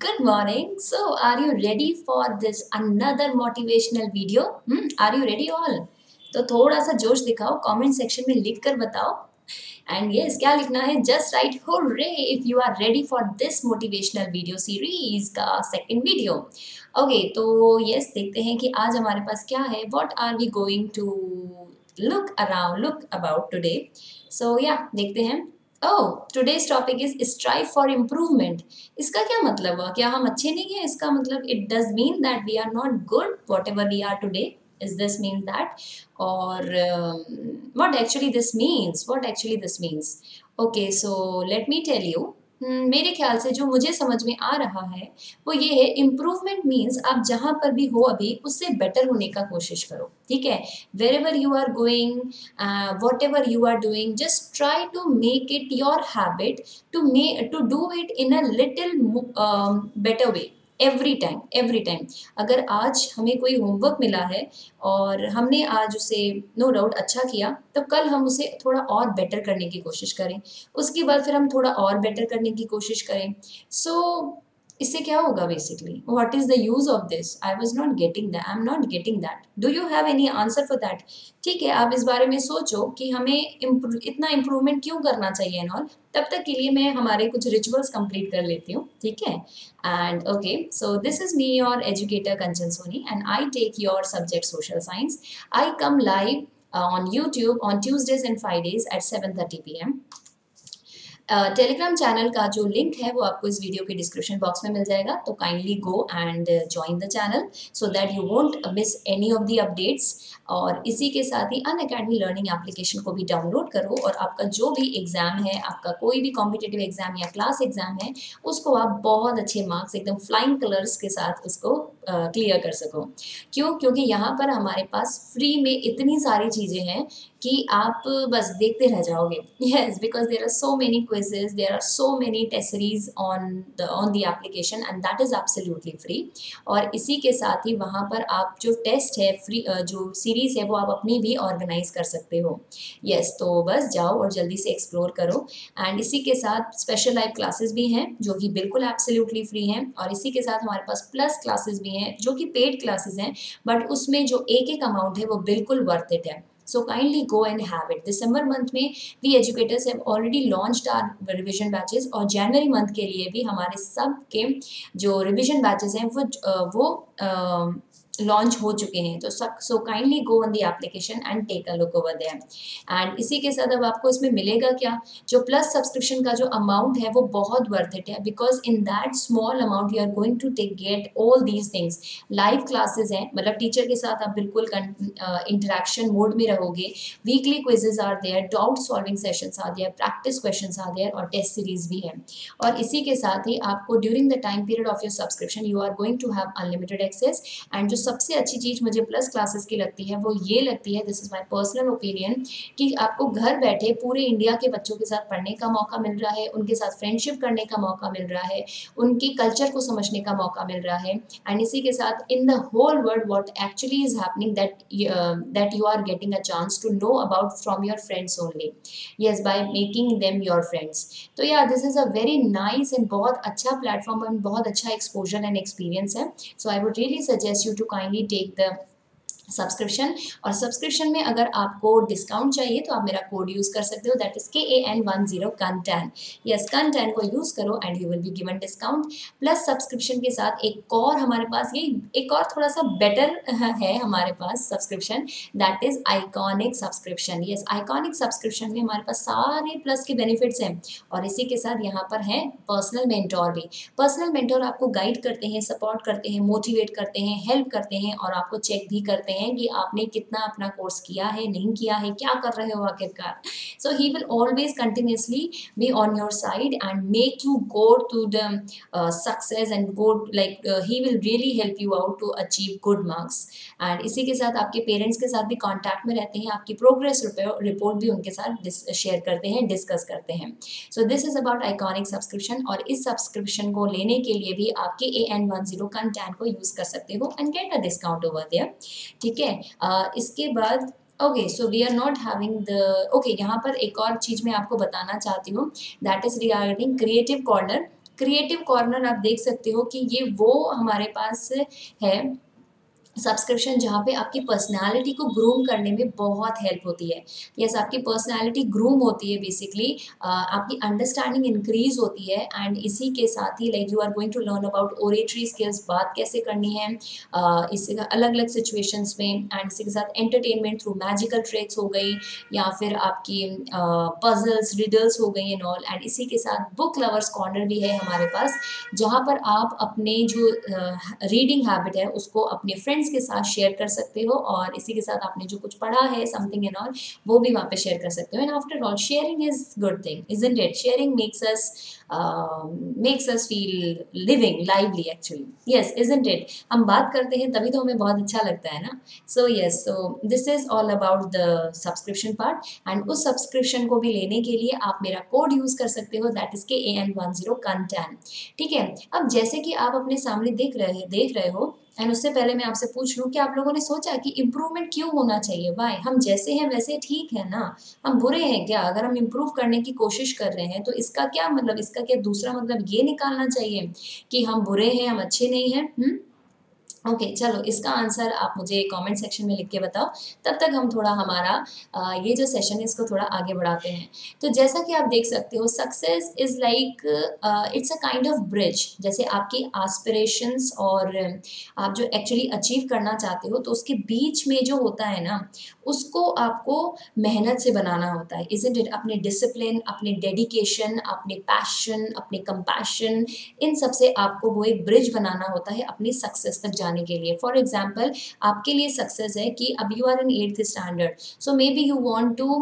Good morning. So, are you ready for this another motivational video? Are you ready all? तो थोड़ा सा जोश दिखाओ, कमेंट सेक्शन में लिख कर बताओ. एंड यस, क्या लिखना है? Just write hurray if you are ready for this motivational video series का सेकंड वीडियो. ओके, तो यस, देखते हैं कि आज हमारे पास क्या है. What are we going to look about today. So yeah, देखते हैं. Oh, today's topic is strive for improvement. इसका क्या मतलब हुआ? क्या हम अच्छे नहीं हैं? इसका मतलब it does mean that we are not good whatever we are today. Is this means that, or what actually this means? What actually this means? Okay, so let me tell you. मेरे ख्याल से जो मुझे समझ में आ रहा है वो ये है, इम्प्रूवमेंट मीन्स आप जहाँ पर भी हो अभी उससे बेटर होने का कोशिश करो. ठीक है, wherever you are going, whatever you are doing, just try to make it your habit to do it in a little better way. Every time अगर आज हमें कोई होमवर्क मिला है और हमने आज उसे नो डाउट अच्छा किया, तो कल हम उसे थोड़ा और बेटर करने की कोशिश करें. उसके बाद फिर हम थोड़ा और बेटर करने की कोशिश करें. सो इससे क्या होगा basically? What is the use of this? I was not getting that. I am not getting that. Do you have any answer for that? ठीक है, आप इस बारे में सोचो कि हमें इतना इम्प्रूवमेंट क्यों करना चाहिए एंड ऑल. तब तक के लिए मैं हमारे कुछ रिचुअल्स कंप्लीट कर लेती हूँ. ठीक है, and okay, so this is me your educator Kanchan Soni and I take your subject social science. I come live on YouTube on Tuesdays and Fridays at 7:30 p.m. Telegram channel का जो लिंक है वो आपको इस वीडियो के डिस्क्रिप्शन बॉक्स में मिल जाएगा. तो kindly go and join the channel so that you won't miss any of the updates. और इसी के साथ ही अनअकैडमी लर्निंग एप्लीकेशन को भी डाउनलोड करो और आपका जो भी एग्जाम है, आपका कोई भी कॉम्पिटिटिव एग्जाम या क्लास एग्जाम है, उसको आप बहुत अच्छे मार्क्स एकदम फ्लाइंग कलर्स के साथ उसको क्लियर कर सको. क्यों? क्योंकि यहाँ पर हमारे पास फ्री में इतनी सारी चीज़ें हैं कि आप बस देखते रह जाओगे. Yes, because there are so many quizzes, there are so many test series on the application and that is absolutely free. और इसी के साथ ही वहाँ पर आप जो टेस्ट है फ्री, जो सीरीज़ है वो आप अपनी भी ऑर्गेनाइज कर सकते हो. यस, तो बस जाओ और जल्दी से एक्सप्लोर करो. एंड इसी के साथ स्पेशल लाइव क्लासेस भी हैं जो कि बिल्कुल एब्सोल्युटली फ्री हैं. और इसी के साथ हमारे पास प्लस क्लासेस भी हैं जो कि पेड क्लासेस हैं, बट उसमें जो एक अमाउंट है वो बिल्कुल वर्थ इट है. So kindly go and have it. December month में we educators have already launched our revision batches और January month के लिए भी हमारे सब के जो revision batches हैं वो लॉन्च हो चुके हैं. तो so kindly go on the application and take a look over there. And इसी के साथ अब आपको इसमें मिलेगा क्या? जो प्लस सब्सक्रिप्शन का जो अमाउंट है वो बहुत वर्थ इट है, because in that small amount you are going to get all these things. Live classes हैं, मतलब टीचर के साथ आप बिल्कुल इंटरेक्शन मोड में रहोगे. Weekly quizzes are there, doubt solving sessions are there, practice questions are there और test series भी है. और इसी के साथ ही आपको during the time period of your subscription you are going to have unlimited access. And जो सबसे अच्छी चीज़ मुझे प्लस क्लासेस की लगती है वो ये लगती है, this is my personal opinion, कि आपको घर बैठे पूरे इंडिया के बच्चों के साथ पढ़ने का मौका मिल रहा है, उनके साथ फ्रेंडशिप करने का मौका मिल रहा है, उनके कल्चर को समझने का मौका मिल रहा है. एंड इसी के साथ in the whole world what actually is happening, that you are getting a chance to know about from your friends only. Yes, by making them your friends. तो yeah, this is a very nice and बहुत अच्छा platform and बहुत अच्छा exposure and experience है. So I would really suggest you to kindly take the subscription. और subscription में अगर आपको डिस्काउंट चाहिए तो आप मेरा कोड यूज़ कर सकते हो, that is KAN10 CAN10. Yes, CAN10 को यूज़ करो and you will be given discount. Plus subscription के साथ एक और हमारे पास ये एक और थोड़ा सा बेटर है हमारे पास subscription, that is iconic subscription. Yes, iconic subscription में हमारे पास सारे प्लस के बेनिफिट्स हैं. और इसी के साथ यहाँ पर है पर्सनल मेंटोर भी. पर्सनल मेंटोर आपको गाइड करते हैं, सपोर्ट करते हैं, मोटिवेट करते हैं, हेल्प करते हैं और आपको चेक भी करते हैं कि आपने कितना अपना कोर्स किया है, नहीं किया है, क्या कर रहे हो आखिरकार. So he will always continuously be on your side and make you go to the success and go like he will really help you out to achieve good marks. And इसी के साथ आपके पेरेंट्स के साथ भी contact में रहते हैं, आपकी प्रोग्रेस रिपोर्ट भी उनके साथ शेयर करते हैं, डिस्कस करते हैं. So this is about iconic subscription. और इस सब्सक्रिप्शन को लेने के लिए भी आप KAN10 CAN10 को यूज़ कर सकते हो and get a discount over there. ठीक है, इसके बाद okay, so we are not having the okay. यहाँ पर एक और चीज़ मैं आपको बताना चाहती हूँ, that is regarding creative corner. Creative corner आप देख सकते हो कि ये वो हमारे पास है सब्सक्रिप्शन जहाँ पे आपकी पर्सनालिटी को ग्रूम करने में बहुत हेल्प होती है। यस, आपकी पर्सनालिटी ग्रूम होती है बेसिकली, आपकी अंडरस्टैंडिंग इंक्रीज होती है एंड इसी के साथ ही like you are going to learn about oratory skills, बात कैसे करनी है इससे अलग अलग सिचुएशंस में, एंड इसी के साथ एंटरटेनमेंट थ्रू मैजिकल ट्रिक्स हो गई या फिर आपकी पजल्स रिडल्स हो गई एंड ऑल। एंड इसी के साथ बुक लवर्स कॉर्नर भी है हमारे पास, जहाँ पर आप अपने जो रीडिंग हैबिट है उसको अपने फ्रेंड्स के साथ शेयर कर सकते हो, और इसी के साथ आपने जो कुछ पढ़ा है समथिंग एंड ऑल वो भी वहाँ पे शेयर कर सकते हो। And after all sharing is good thing, isn't it? Sharing makes us feel living lively actually, yes, isn't it? हम बात करते हैं तभी तो हमें बहुत अच्छा लगता है ना। So yes, so this is all about the subscription part, and उस सब्सक्रिप्शन को भी लेने के लिए आप मेरा कोड यूज कर सकते हो, दैट इज KAN10 ठीक है। अब जैसे कि आप अपने सामने देख रहे हो, एंड उससे पहले मैं आपसे पूछ लूँ कि आप लोगों ने सोचा कि इम्प्रूवमेंट क्यों होना चाहिए? वाई? हम जैसे हैं वैसे ठीक है ना, हम बुरे हैं क्या? अगर हम इम्प्रूव करने की कोशिश कर रहे हैं तो इसका क्या मतलब, इसका क्या दूसरा मतलब ये निकालना चाहिए कि हम बुरे हैं, हम अच्छे नहीं हैं? ओके चलो, इसका आंसर आप मुझे कमेंट सेक्शन में लिख के बताओ, तब तक हम थोड़ा हमारा ये जो सेशन है इसको थोड़ा आगे बढ़ाते हैं। तो जैसा कि आप देख सकते हो, success is like it's a kind of bridge. जैसे आपकी एस्पिरेशंस और आप जो एक्चुअली अचीव करना चाहते हो, तो उसके बीच में जो होता है ना, उसको आपको मेहनत से बनाना होता है, इज़न्ट इट? अपने डिसिप्लिन, अपने डेडिकेशन, अपने पैशन, अपने कंपैशन, इन सब से आपको वो एक ब्रिज बनाना होता है अपनी सक्सेस तक जाने के लिए। फॉर एग्जाम्पल, आपके लिए सक्सेस है कि अब you are in 8th standard, so maybe you want to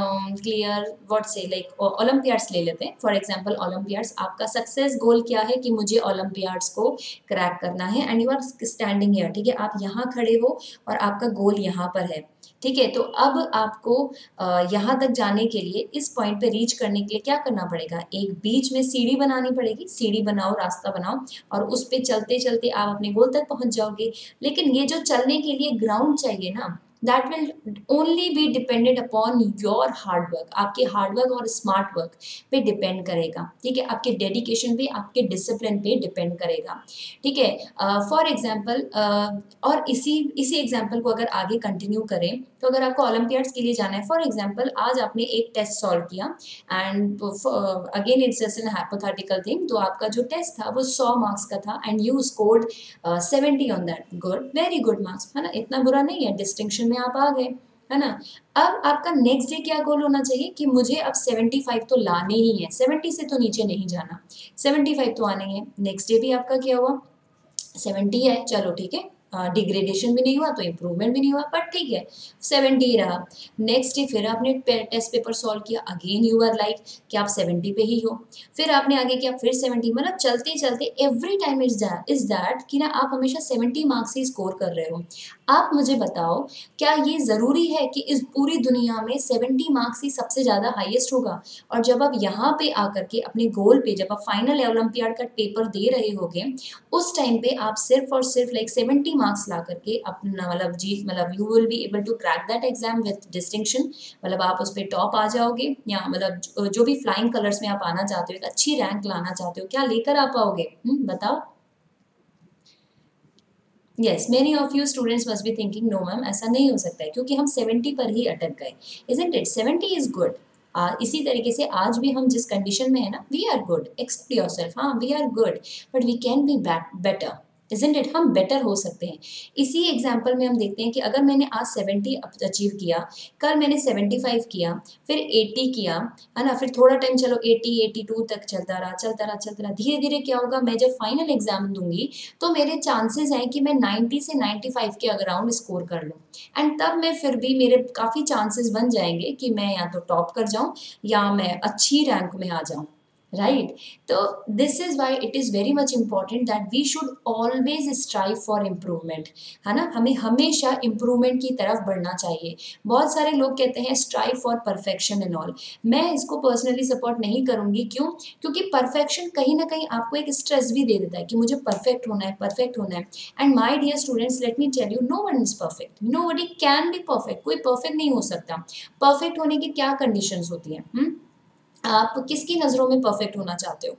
clear what say like olympiads ले लेते हैं। फॉर एग्जाम्पल ओलंपियाड्स, आपका सक्सेस गोल क्या है कि मुझे ओलंपियाड्स को क्रैक करना है, and you are standing here, ठीक है, आप यहाँ खड़े हो और आपका गोल यहाँ पर है, ठीक है। तो अब आपको यहाँ तक जाने के लिए, इस पॉइंट पे रीच करने के लिए क्या करना पड़ेगा? एक बीच में सीढ़ी बनानी पड़ेगी, सीढ़ी बनाओ, रास्ता बनाओ, और उस पे चलते चलते आप अपने गोल तक पहुंच जाओगे। लेकिन ये जो चलने के लिए ग्राउंड चाहिए ना, that will only be dependent upon your hard work, आपके हार्ड वर्क और स्मार्ट वर्क पे डिपेंड करेगा, ठीक है, आपके डेडिकेशन पे, आपके डिसिप्लिन पे डिपेंड करेगा, ठीक है। फॉर एग्जाम्पल, और इसी एग्जाम्पल को अगर आगे कंटिन्यू करें, तो अगर आपको ओलंपियाड्स के लिए जाना है, फॉर एग्जाम्पल आज आपने एक टेस्ट सॉल्व किया, and again it's just an hypothetical thing, तो आपका जो टेस्ट था वो 100 मार्क्स का था, and you scored 70 on that. Good, very good marks, है ना, इतना बुरा नहीं है, डिस्टिंक्शन में आप आ गए, है ना। अब आपका नेक्स्ट डे क्या गोल होना चाहिए कि मुझे अब 75 तो लाने ही है, 70 से तो नीचे नहीं जाना, 75 तो आने ही है। नेक्स्ट डे भी आपका क्या हुआ? 70 है, चलो ठीक है, डिग्रेडेशन भी नहीं हुआ तो इम्प्रूवमेंट भी नहीं हुआ, बट ठीक है, 70 ही रहा। नेक्स्ट डे फिर आपने टेस्ट पेपर सॉल्व किया, अगेन यू आर लाइक कि आप 70 पे ही हो, फिर आपने आगे किया, फिर 70, मतलब चलते चलते एवरी टाइम इज दैट कि ना आप हमेशा 70 मार्क्स ही स्कोर कर रहे हो। आप मुझे बताओ, क्या ये ज़रूरी है कि इस पूरी दुनिया में 70 मार्क्स ही सबसे ज़्यादा हाईएस्ट होगा? और जब आप यहाँ पे आकर के अपने गोल पे, जब आप फाइनल ओलंपियाड का पेपर दे रहे होगे, उस टाइम पे आप सिर्फ और सिर्फ लाइक 70 मार्क्स ला करके अपना मतलब you will be able to crack that exam with distinction, मतलब आप उस पर टॉप आ जाओगे, या मतलब जो भी फ्लाइंग कलर्स में आप आना चाहते हो, एक अच्छी रैंक लाना चाहते हो, क्या लेकर आ पाओगे? बताओ। Yes, many of you students must be thinking no ma'am, ऐसा नहीं हो सकता है क्योंकि हम 70 पर ही अटक गए, इजंट इट? 70 is good. इसी तरीके से आज भी हम जिस कंडीशन में है ना, we are good, accept yourself, हाँ we are good, but we can be better, isn't it? हम बेटर हो सकते हैं। इसी एग्जाम्पल में हम देखते हैं कि अगर मैंने आज 70 अचीव किया, कल मैंने 75 किया, फिर 80 किया, है ना, फिर थोड़ा टाइम चलो 80 82 तक चलता रहा, धीरे धीरे क्या होगा, मैं जब फाइनल एग्जाम दूंगी तो मेरे चांसेस हैं कि मैं 90 से 95 के अराउंड स्कोर कर लूँ, एंड तब मैं फिर भी मेरे काफ़ी चांसेस बन जाएंगे कि मैं या तो टॉप कर जाऊँ या मैं अच्छी रैंक में आ जाऊँ, राइट? तो this is why it is very much important that we should always strive for improvement, है ना, हमें हमेशा इम्प्रूवमेंट की तरफ बढ़ना चाहिए। बहुत सारे लोग कहते हैं strive for perfection and all, मैं इसको पर्सनली सपोर्ट नहीं करूँगी। क्यों? क्योंकि परफेक्शन कहीं ना कहीं आपको एक स्ट्रेस भी दे देता है कि मुझे परफेक्ट होना है, परफेक्ट होना है। And my dear students, let me tell you, no one is perfect, nobody can be perfect, कोई परफेक्ट नहीं हो सकता। परफेक्ट होने की क्या कंडीशंस होती हैं? आप किसकी नज़रों में परफेक्ट होना चाहते हो?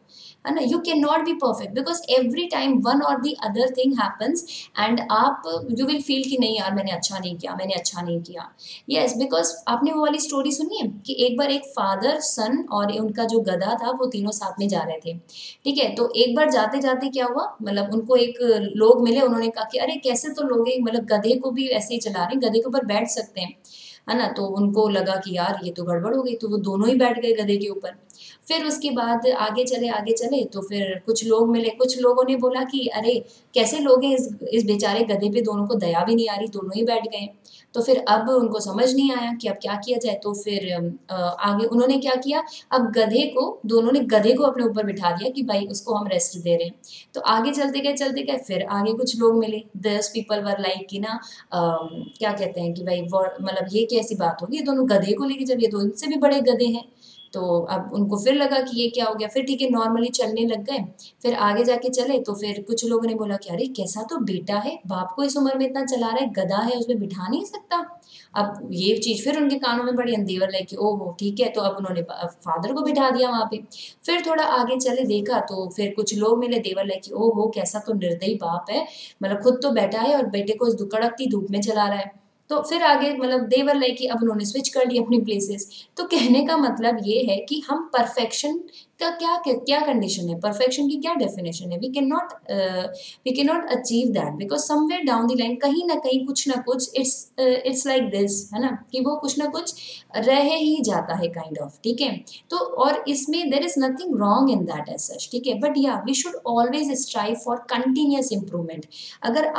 है ना। You can not be perfect because every time one or the other thing happens and आप यू विल फील कि नहीं यार मैंने अच्छा नहीं किया, मैंने अच्छा नहीं किया। यस बिकॉज आपने वो वाली स्टोरी सुनी है कि एक बार एक फादर सन और उनका जो गधा था वो तीनों साथ में जा रहे थे, ठीक है। तो एक बार जाते जाते क्या हुआ, मतलब उनको एक लोग मिले, उन्होंने कहा कि अरे कैसे तो लोग मतलब गधे को भी ऐसे ही चला रहे हैं, गधे के ऊपर बैठ सकते हैं, है ना। तो उनको लगा कि यार ये तो गड़बड़ हो गई, तो वो दोनों ही बैठ गए गधे के ऊपर। फिर उसके बाद आगे चले तो फिर कुछ लोग मिले, कुछ लोगों ने बोला कि अरे कैसे लोग हैं, इस बेचारे गधे पे दोनों को दया भी नहीं आ रही, दोनों ही बैठ गए। तो फिर अब उनको समझ नहीं आया कि अब क्या किया जाए, तो फिर आगे उन्होंने क्या किया, अब दोनों ने गधे को अपने ऊपर बिठा दिया कि भाई उसको हम रेस्ट दे रहे हैं। तो आगे चलते गए फिर आगे कुछ लोग मिले, 10 पीपल वर लाइक कि ना क्या कहते हैं कि भाई मतलब ये कैसी बात होगी, ये दोनों गधे को लेके, जब ये तो इनसे भी बड़े गधे हैं। तो अब उनको फिर लगा कि ये क्या हो गया, फिर ठीक है नॉर्मली चलने लग गए। फिर आगे जाके चले तो फिर कुछ लोगों ने बोला कि अरे कैसा तो बेटा है, बाप को इस उम्र में इतना चला रहा है, गधा है उसमें बिठा नहीं सकता। अब ये चीज फिर उनके कानों में पड़ी, देवर लाइक कि ओहो ठीक है, तो अब उन्होंने फादर को बिठा दिया वहां पे। फिर थोड़ा आगे चले देखा तो फिर कुछ लोग मिले, देवर लाइक कि ओहो कैसा तो निर्दयी बाप है, मतलब खुद तो बैठा है और बेटे को इस कड़कती धूप में चला रहा है। तो फिर आगे मतलब देवर लाइक कि अब उन्होंने स्विच कर ली अपनी प्लेसेस। तो कहने का मतलब ये है कि हम परफेक्शन का क्या क्या कंडीशन है, परफेक्शन की क्या डेफिनेशन है, we can not achieve that because somewhere down the line कहीं ना कहीं कुछ ना कुछ इट्स लाइक दिस, है ना, कि वो कुछ ना कुछ रह ही जाता है काइंड ऑफ, ठीक है। तो और इसमें there is nothing wrong in that as such, ठीक है, but yeah we should always strive for continuous improvement. अगर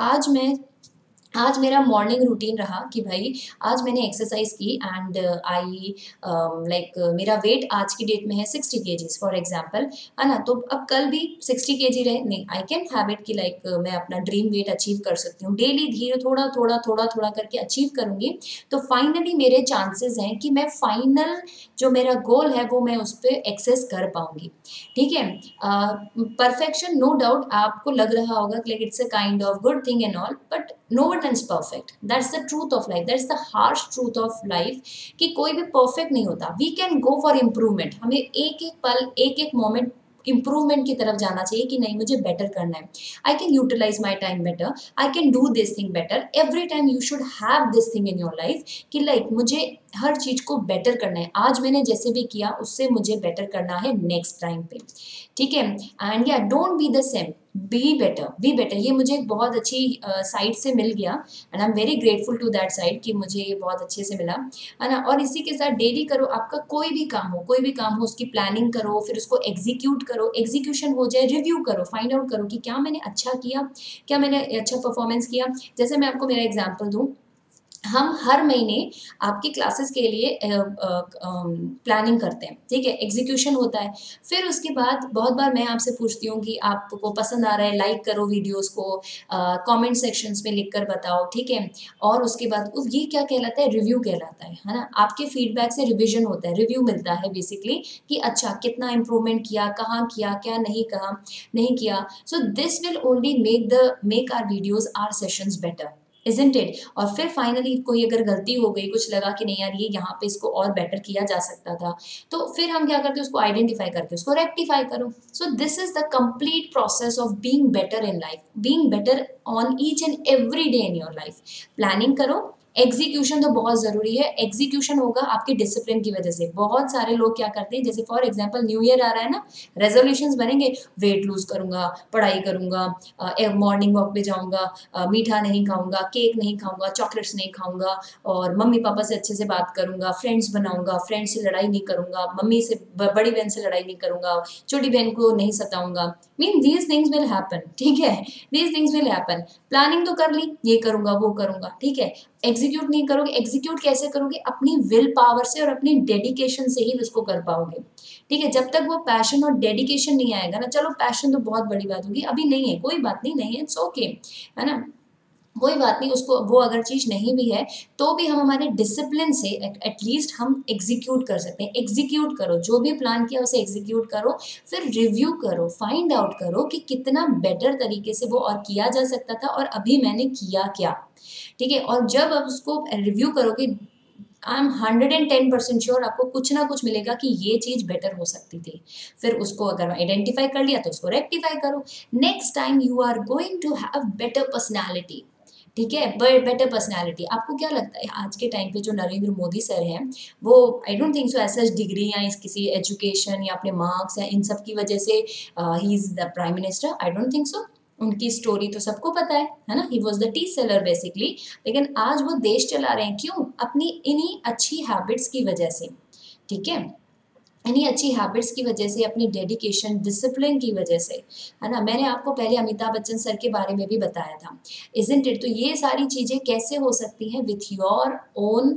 आज मेरा मॉर्निंग रूटीन रहा कि भाई आज मैंने एक्सरसाइज की एंड आई लाइक मेरा वेट आज की डेट में है 60 केजीज फॉर एग्जांपल, है ना। तो अब कल भी 60 केजी रहे, नहीं आई कैन हैव इट कि लाइक मैं अपना ड्रीम वेट अचीव कर सकती हूँ, डेली धीरे थोड़ा करके अचीव करूंगी। तो फाइनली मेरे चांसेस हैं कि मैं फाइनल जो मेरा गोल है वो मैं उस पर एक्सेस कर पाऊंगी, ठीक है। परफेक्शन नो डाउट आपको लग रहा होगा कि like it's a kind of good thing and all, but no one is perfect, that's the truth of life, that's the harsh truth of life कि कोई भी परफेक्ट नहीं होता। We can go for improvement, हमें एक एक पल एक एक मोमेंट इम्प्रूवमेंट की तरफ जाना चाहिए कि नहीं मुझे बेटर करना है, I can utilize my time better, I can do this thing better, every time you should have this thing in your life कि लाइक मुझे हर चीज को बेटर करना है, आज मैंने जैसे भी किया उससे मुझे बेटर करना है नेक्स्ट टाइम पे, ठीक है। And yeah don't be the same, be better, ये मुझे एक बहुत अच्छी साइट से मिल गया and I am very grateful to that site कि मुझे ये बहुत अच्छे से मिला, है ना। और इसी के साथ डेली करो, आपका कोई भी काम हो उसकी प्लानिंग करो, फिर उसको एग्जीक्यूट करो, एग्जीक्यूशन हो जाए रिव्यू करो, फाइंड आउट करो कि क्या मैंने अच्छा किया, क्या मैंने अच्छा परफॉर्मेंस किया। जैसे मैं आपको मेरा एग्जाम्पल दूँ, हम हर महीने आपकी क्लासेस के लिए प्लानिंग करते हैं, ठीक है, एग्जीक्यूशन होता है। फिर उसके बाद बहुत बार मैं आपसे पूछती हूँ कि आपको पसंद आ रहा है, लाइक करो वीडियोस को, कमेंट सेक्शंस में लिख कर बताओ, ठीक है। और उसके बाद ये क्या कहलाता है, रिव्यू कहलाता है ना। आपके फीडबैक से रिविजन होता है, रिव्यू मिलता है बेसिकली कि अच्छा कितना इंप्रूवमेंट किया, कहाँ किया, क्या नहीं किया। So this will only make our videos our sessions better, isn't it. और फिर फाइनली कोई अगर गलती हो गई, कुछ लगा कि नहीं यार ये यहाँ पे इसको और बेटर किया जा सकता था, तो फिर हम क्या करते हैं, उसको आइडेंटिफाई करके उसको रेक्टिफाई करो। So this is the complete process of being better in life, being better on each and every day in your life. Planning करो, एग्जीक्यूशन तो बहुत ज़रूरी है, एग्जीक्यूशन होगा आपके डिसिप्लिन की वजह से। बहुत सारे लोग क्या करते हैं, जैसे फॉर एग्जांपल न्यू ईयर आ रहा है ना, रेजोल्यूशंस बनेंगे, वेट लूज करूंगा, पढ़ाई करूंगा, मॉर्निंग वॉक पे जाऊंगा, मीठा नहीं खाऊंगा, केक नहीं खाऊंगा, चॉकलेट्स नहीं खाऊंगा, और मम्मी पापा से अच्छे से बात करूंगा, फ्रेंड्स बनाऊंगा, फ्रेंड्स से लड़ाई नहीं करूंगा, मम्मी से बड़ी बहन से लड़ाई नहीं करूंगा, छोटी बहन को नहीं सताऊंगा। Mean these things will happen, ठीक है, these things will happen. Planning तो कर ली, ये करूंगा वो करूंगा, ठीक है, एग्जीक्यूट नहीं करोगे। एग्जीक्यूट कैसे करोगे, अपनी विल पावर से और अपनी डेडिकेशन से ही उसको कर पाओगे, ठीक है। जब तक वो पैशन और डेडिकेशन नहीं आएगा ना, चलो पैशन तो बहुत बड़ी बात होगी, अभी नहीं है कोई बात नहीं, नहीं है, इट्स ओके, है ना, कोई बात नहीं, उसको वो अगर चीज़ नहीं भी है तो भी हम हमारे डिसिप्लिन से एटलीस्ट हम एग्जीक्यूट कर सकते हैं। एग्जीक्यूट करो, जो भी प्लान किया उसे एग्जीक्यूट करो, फिर रिव्यू करो, फाइंड आउट करो कि कितना बेटर तरीके से वो और किया जा सकता था और अभी मैंने किया क्या, ठीक है। और जब आप उसको रिव्यू करोगे, आई एम 110% श्योर आपको कुछ ना कुछ मिलेगा कि ये चीज़ बेटर हो सकती थी। फिर उसको अगर आइडेंटिफाई कर लिया तो उसको रेक्टिफाई करो। Next time you are going to have better personality, ठीक है, बेटर पर्सनैलिटी। आपको क्या लगता है आज के टाइम पे जो नरेंद्र मोदी सर हैं, वो आई डोंट थिंक सो ऐसा डिग्री या इस किसी एजुकेशन या अपने मार्क्स या इन सब की वजह से he is the prime minister, I don't think so. उनकी स्टोरी तो सबको पता है ना, he was the tea seller basically. लेकिन आज वो देश चला रहे हैं, क्यों? अपनी इन्हीं अच्छी हैबिट्स की वजह से, ठीक है, इन्हीं अच्छी हैबिट्स की वजह से, अपनी डेडिकेशन डिसिप्लिन की वजह से, है ना। मैंने आपको पहले अमिताभ बच्चन सर के बारे में भी बताया था, इजंट इट। तो ये सारी चीज़ें कैसे हो सकती हैं? With your own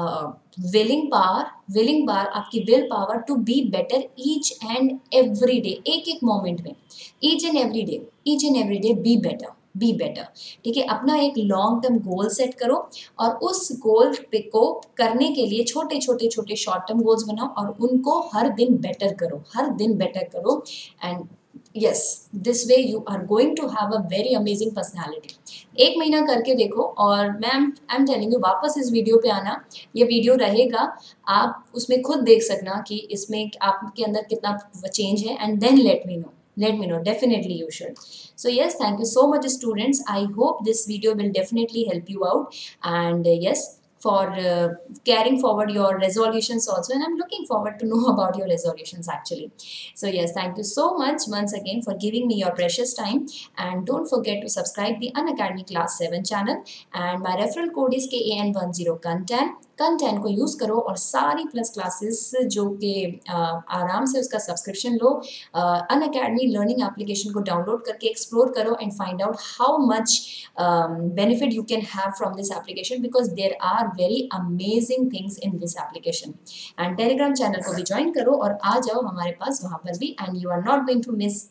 willing power, आपकी will power to be better each and every day, एक एक मोमेंट में, each and every day be better, ठीक है। अपना एक लॉन्ग टर्म गोल सेट करो और उस गोल पे को करने के लिए छोटे शॉर्ट टर्म गोल्स बनाओ और उनको हर दिन बेटर करो and yes, this way you are going to have a very amazing personality. एक महीना करके देखो और ma'am I am telling you, वापस इस वीडियो पे आना, ये वीडियो रहेगा, आप उसमें खुद देख सकना कि इसमें आपके अंदर कितना चेंज है and then let me know, definitely you should. So yes, thank you so much students, I hope this video will definitely help you out, and yes, for carrying forward your resolutions also, and I'm looking forward to know about your resolutions actually. So yes, thank you so much once again for giving me your precious time, and don't forget to subscribe the Unacademy Class 7 channel, and my referral code is KAN10 content को use करो और सारी plus classes जो कि आराम से उसका subscription लो, अनअकैडमी लर्निंग एप्लीकेशन को डाउनलोड करके एक्सप्लोर करो and find out how much benefit you can have from this application, because there are very amazing things in this application. And Telegram channel को भी ज्वाइन करो और आ जाओ हमारे पास वहाँ पर भी, and you are not going to miss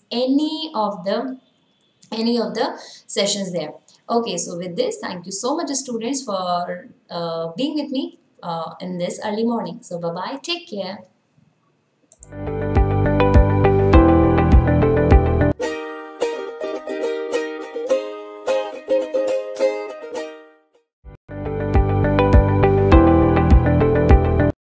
any of the sessions there. Okay, so with this, thank you so much students for being with me in this early morning. So bye bye, take care.